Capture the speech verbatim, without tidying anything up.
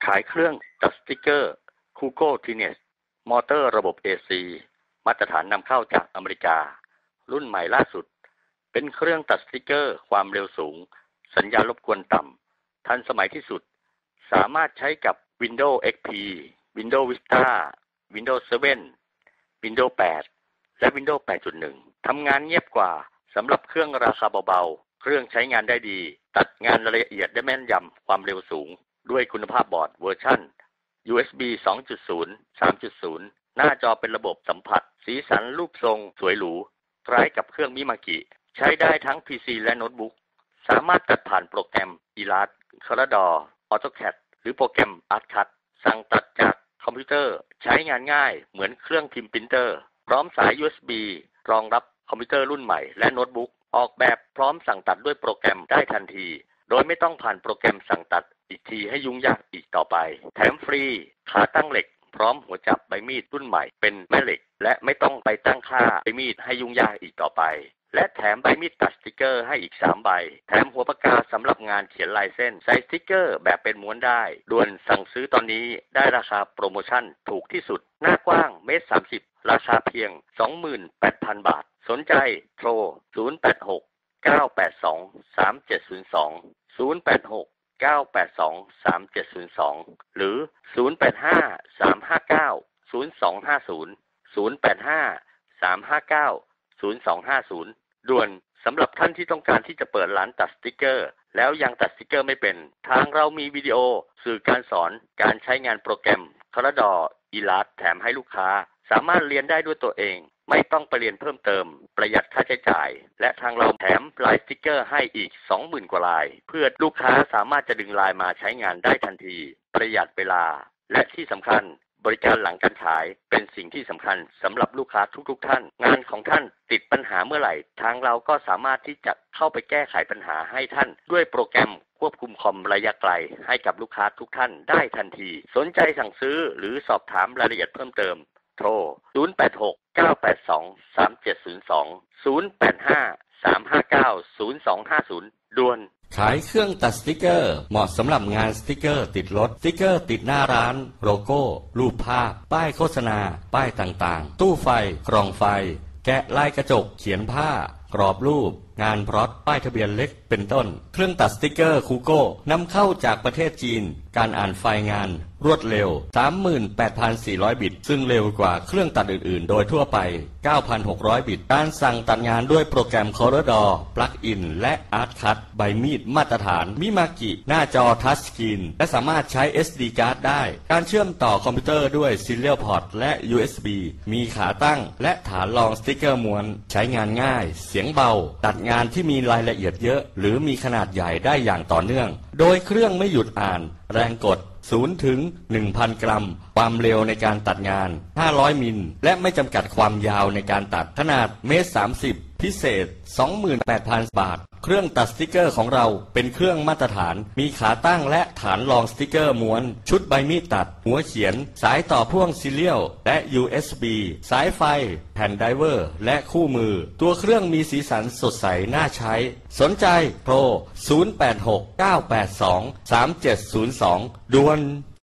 ขายเครื่องตัดสติกเกอร์ Kugo Tines มอเตอร์ระบบ เอ ซี มาตรฐานนำเข้าจากอเมริการุ่นใหม่ล่าสุดเป็นเครื่องตัดสติกเกอร์ความเร็วสูงสัญญาณรบกวนต่ำทันสมัยที่สุดสามารถใช้กับ Windows เอ็กซ์ พี Windows Vista Windows เซเว่น Windows แปด และ Windows แปดจุดหนึ่ง ทำงานเงียบกว่าสำหรับเครื่องราคาเบาๆเครื่องใช้งานได้ดีตัดงานละเอียดได้แม่นยำความเร็วสูงด้วยคุณภาพบอร์ดเวอร์ชัน ยู เอส บี สองจุดศูนย์ สามจุดศูนย์ หน้าจอเป็นระบบสัมผัสสีสันรูปทรงสวยหรูคล้ายกับเครื่องมิมากิใช้ได้ทั้ง พี ซี และโน้ตบุ๊กสามารถตัดผ่านโปรแกรม Illustrator Corel AutoCAD หรือโปรแกรม ArtCut สั่งตัดจากคอมพิวเตอร์ใช้งานง่ายเหมือนเครื่องพิมพ์ปรินเตอร์พร้อมสาย ยู เอส บี รองรับคอมพิวเตอร์รุ่นใหม่และโน้ตบุ๊กออกแบบพร้อมสั่งตัดด้วยโปรแกรมได้ทันทีโดยไม่ต้องผ่านโปรแกรมสั่งตัดอีกทีให้ยุ่งยากอีกต่อไปแถมฟรีขาตั้งเหล็กพร้อมหัวจับใบมีดรุ่นใหม่เป็นแม่เหล็กและไม่ต้องไปตั้งค่าใบมีดให้ยุ่งยากอีกต่อไปและแถมใบมีดตัดสติกเกอร์ให้อีกสามใบแถมหัวปากกาสำหรับงานเขียนลายเส้นใส่สติกเกอร์แบบเป็นม้วนได้ด่วนสั่งซื้อตอนนี้ได้ราคาโปรโมชั่นถูกที่สุดหน้ากว้างเมตรสามสิบราคาเพียง สองหมื่นแปดพัน บาทสนใจโทรศูนย์ แปด หก เก้า แปด สอง สาม เจ็ด ศูนย์ สอง ศูนย์ แปด หก เก้า แปด สอง สาม เจ็ด ศูนย์ สองหรือศูนย์ แปด ห้า สาม ห้า เก้า ศูนย์ สอง ห้า ศูนย์ ศูนย์ แปด ห้า สาม ห้า เก้า ศูนย์ สอง ห้า ศูนย์ด่วนสำหรับท่านที่ต้องการที่จะเปิดร้านตัดสติกเกอร์แล้วยังตัดสติกเกอร์ไม่เป็นทางเรามีวิดีโอสื่อการสอนการใช้งานโปรแกรม Corel Illustrator แถมให้ลูกค้าสามารถเรียนได้ด้วยตัวเองไม่ต้องไปเรียนเพิ่มเติมประหยัดค่าใช้จ่ายและทางเราแถมลายสติกเกอร์ให้อีก สองหมื่น กว่าลายเพื่อลูกค้าสามารถจะดึงลายมาใช้งานได้ทันทีประหยัดเวลาและที่สำคัญบริการหลังการขายเป็นสิ่งที่สำคัญสำหรับลูกค้าทุกๆท่านงานของท่านติดปัญหาเมื่อไหร่ทางเราก็สามารถที่จะเข้าไปแก้ไขปัญหาให้ท่านด้วยโปรแกรมควบคุมคอมระยะไกลให้กับลูกค้าทุกท่านได้ทันทีสนใจสั่งซื้อหรือสอบถามรายละเอียดเพิ่มเติมโทรศูนย์ แปด หก เก้า แปด สอง สาม เจ็ด ศูนย์ สอง ศูนย์ แปด ห้า สาม ห้า เก้า ศูนย์ สอง ห้า ศูนย์ด่วนขายเครื่องตัดสติกเกอร์เหมาะสำหรับงานสติกเกอร์ติดรถสติกเกอร์ติดหน้าร้านโลโก้รูปภาพป้ายโฆษณาป้ายต่างๆตู้ไฟกล่องไฟแกะลายกระจกเขียนผ้ากรอบรูปงานพร็อตป้ายทะเบียนเล็กเป็นต้นเครื่องตัดสติกเกอร์คูโก้นำเข้าจากประเทศจีนการอ่านไฟล์งานรวดเร็ว สามหมื่นแปดพันสี่ร้อย บิตซึ่งเร็วกว่าเครื่องตัดอื่นๆโดยทั่วไป เก้าพันหกร้อย บิตการสั่งตัดงานด้วยโปรแกรม Corel Plugin และ ArtCut ใบมีดมาตรฐานมิมากิหน้าจอทัชสกรีนและสามารถใช้ เอส ดี Card ได้การเชื่อมต่อคอมพิวเตอร์ด้วย Serial Port และ ยู เอส บี มีขาตั้งและฐานรองสติกเกอร์ม้วนใช้งานง่ายเสียงเบาตัดงานที่มีรายละเอียดเยอะหรือมีขนาดใหญ่ได้อย่างต่อเนื่องโดยเครื่องไม่หยุดอ่านแรงกดศูนย์ถึงหนึ่งพัน กรัมความเร็วในการตัดงานห้าร้อยมิลและไม่จำกัดความยาวในการตัดขนาดเมตรสามสิบพิเศษ สองหมื่นแปดพัน บาทเครื่องตัดสติกเกอร์ของเราเป็นเครื่องมาตรฐานมีขาตั้งและฐานรองสติกเกอร์ม้วนชุดใบมีดตัดหัวเขียนสายต่อพ่วงซีเรียลและ ยู เอส บี สายไฟแผ่นไดเวอร์และคู่มือตัวเครื่องมีสีสันสดใสน่าใช้สนใจโทรศูนย์ แปด หก เก้า แปด สอง สาม เจ็ด ศูนย์ สองด่วน